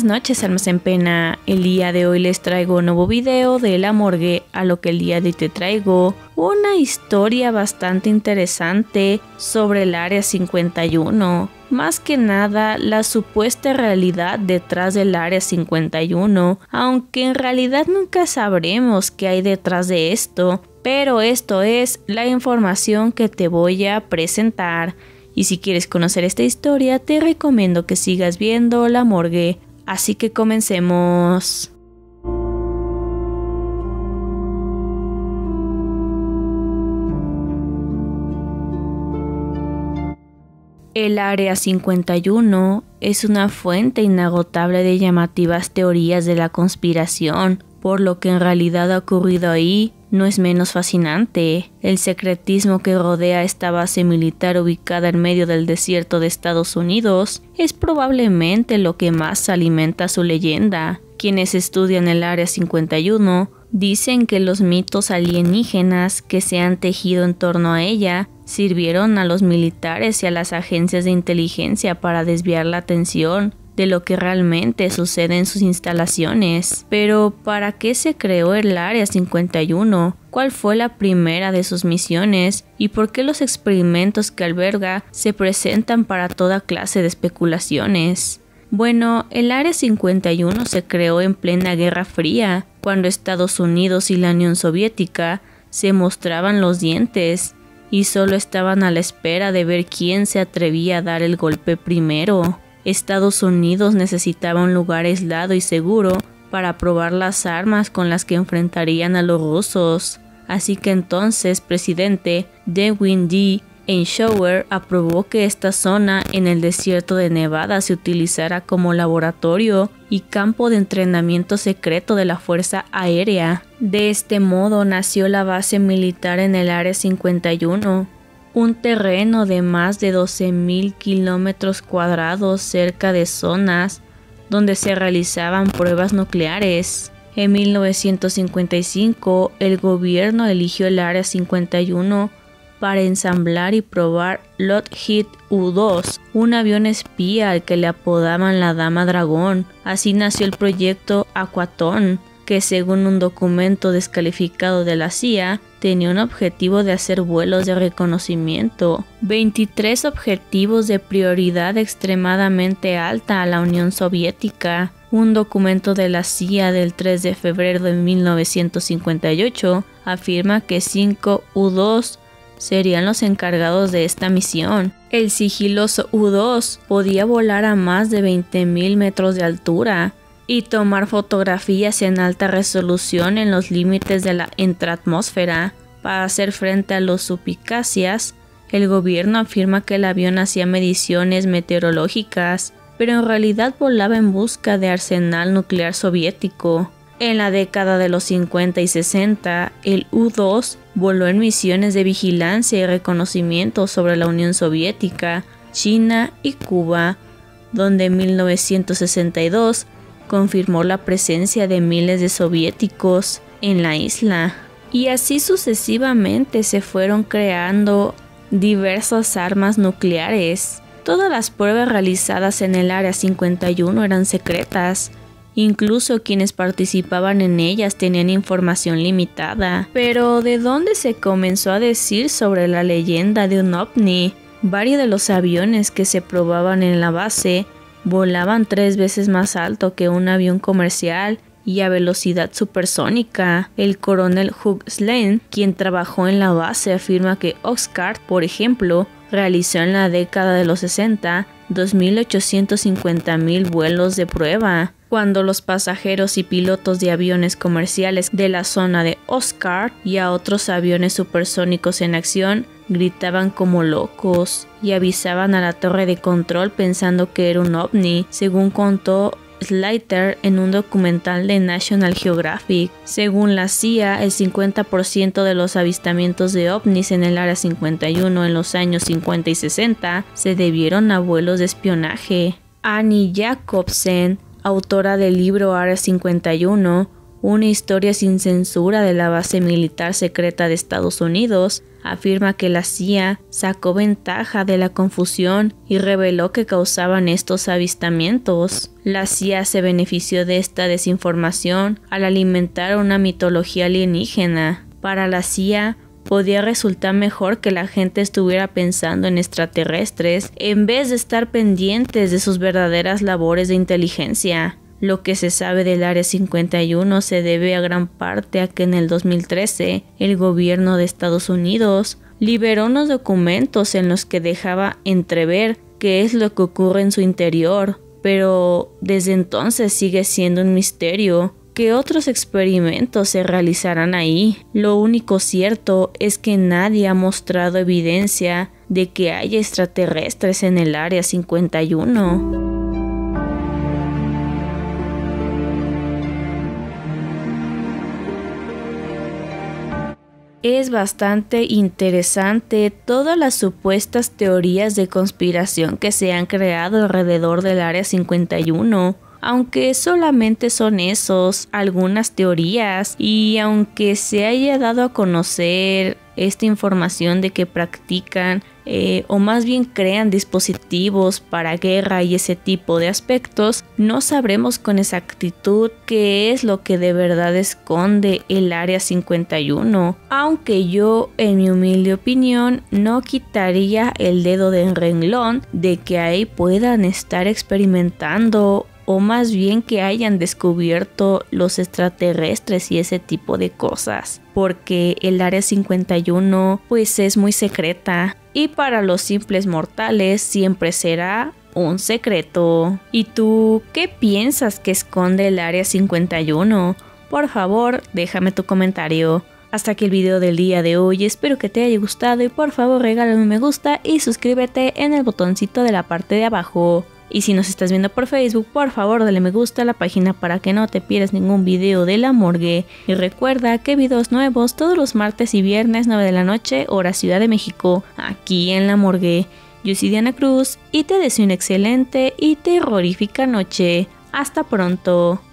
noches, almas en pena. El día de hoy les traigo un nuevo video de la morgue, a lo que el día de hoy te traigo una historia bastante interesante sobre el Área 51. Más que nada, la supuesta realidad detrás del Área 51, aunque en realidad nunca sabremos qué hay detrás de esto, pero esto es la información que te voy a presentar. Y si quieres conocer esta historia, te recomiendo que sigas viendo La Morgue. Así que comencemos. El Área 51 es una fuente inagotable de llamativas teorías de la conspiración, por lo que en realidad ha ocurrido ahí no es menos fascinante. El secretismo que rodea esta base militar ubicada en medio del desierto de Estados Unidos es probablemente lo que más alimenta su leyenda. Quienes estudian el Área 51 dicen que los mitos alienígenas que se han tejido en torno a ella sirvieron a los militares y a las agencias de inteligencia para desviar la atención de lo que realmente sucede en sus instalaciones. Pero, ¿para qué se creó el Área 51? ¿Cuál fue la primera de sus misiones? ¿Y por qué los experimentos que alberga se presentan para toda clase de especulaciones? Bueno, el Área 51 se creó en plena Guerra Fría, cuando Estados Unidos y la Unión Soviética se mostraban los dientes y solo estaban a la espera de ver quién se atrevía a dar el golpe primero. Estados Unidos necesitaba un lugar aislado y seguro para probar las armas con las que enfrentarían a los rusos. Así que entonces presidente Dwight D. Eisenhower aprobó que esta zona en el desierto de Nevada se utilizara como laboratorio y campo de entrenamiento secreto de la Fuerza Aérea. De este modo nació la base militar en el Área 51. Un terreno de más de 12.000 kilómetros cuadrados cerca de zonas donde se realizaban pruebas nucleares. En 1955, el gobierno eligió el Área 51 para ensamblar y probar Lockheed U-2, un avión espía al que le apodaban la Dama Dragón. Así nació el proyecto Aquaton, que según un documento descalificado de la CIA, tenía un objetivo de hacer vuelos de reconocimiento. 23 objetivos de prioridad extremadamente alta a la Unión Soviética. Un documento de la CIA del 3 de febrero de 1958 afirma que 5 U-2 serían los encargados de esta misión. El sigiloso U-2 podía volar a más de 20.000 metros de altura y tomar fotografías en alta resolución en los límites de la intratmósfera. Para hacer frente a los suspicacias, el gobierno afirma que el avión hacía mediciones meteorológicas, pero en realidad volaba en busca de arsenal nuclear soviético. En la década de los 50 y 60, el U-2 voló en misiones de vigilancia y reconocimiento sobre la Unión Soviética, China y Cuba, donde en 1962 confirmó la presencia de miles de soviéticos en la isla. Y así sucesivamente se fueron creando diversas armas nucleares. Todas las pruebas realizadas en el Área 51 eran secretas. Incluso quienes participaban en ellas tenían información limitada. Pero ¿de dónde se comenzó a decir sobre la leyenda de un ovni? Varios de los aviones que se probaban en la base volaban 3 veces más alto que un avión comercial y a velocidad supersónica. El coronel Hugh Slane, quien trabajó en la base, afirma que Oxcart, por ejemplo, realizó en la década de los 60 2.850.000 vuelos de prueba, cuando los pasajeros y pilotos de aviones comerciales de la zona de Oxcart y a otros aviones supersónicos en acción gritaban como locos y avisaban a la torre de control pensando que era un ovni, según contó Slater en un documental de National Geographic. Según la CIA, el 50% de los avistamientos de ovnis en el Área 51 en los años 50 y 60 se debieron a vuelos de espionaje. Annie Jacobsen, autora del libro Área 51, una historia sin censura de la base militar secreta de Estados Unidos, afirma que la CIA sacó ventaja de la confusión y reveló que causaban estos avistamientos. La CIA se benefició de esta desinformación al alimentar una mitología alienígena. Para la CIA, podía resultar mejor que la gente estuviera pensando en extraterrestres en vez de estar pendientes de sus verdaderas labores de inteligencia. Lo que se sabe del Área 51 se debe a gran parte a que en el 2013 el gobierno de Estados Unidos liberó unos documentos en los que dejaba entrever qué es lo que ocurre en su interior, pero desde entonces sigue siendo un misterio qué otros experimentos se realizarán ahí. Lo único cierto es que nadie ha mostrado evidencia de que haya extraterrestres en el Área 51. Es bastante interesante todas las supuestas teorías de conspiración que se han creado alrededor del Área 51. Aunque solamente son algunas teorías, y aunque se haya dado a conocer esta información de que practican o más bien crean dispositivos para guerra y ese tipo de aspectos, no sabremos con exactitud qué es lo que de verdad esconde el Área 51, aunque yo, en mi humilde opinión, no quitaría el dedo del renglón de que ahí puedan estar experimentando o más bien que hayan descubierto los extraterrestres y ese tipo de cosas, porque el Área 51 pues es muy secreta y para los simples mortales siempre será un secreto. ¿Y tú qué piensas que esconde el Área 51? Por favor, déjame tu comentario. Hasta aquí el video del día de hoy, espero que te haya gustado y por favor regálame un me gusta y suscríbete en el botoncito de la parte de abajo. Y si nos estás viendo por Facebook, por favor dale me gusta a la página para que no te pierdas ningún video de La Morgue. Y recuerda que videos nuevos todos los martes y viernes 9 de la noche, hora Ciudad de México, aquí en La Morgue. Yo soy Diana Cruz y te deseo una excelente y terrorífica noche. Hasta pronto.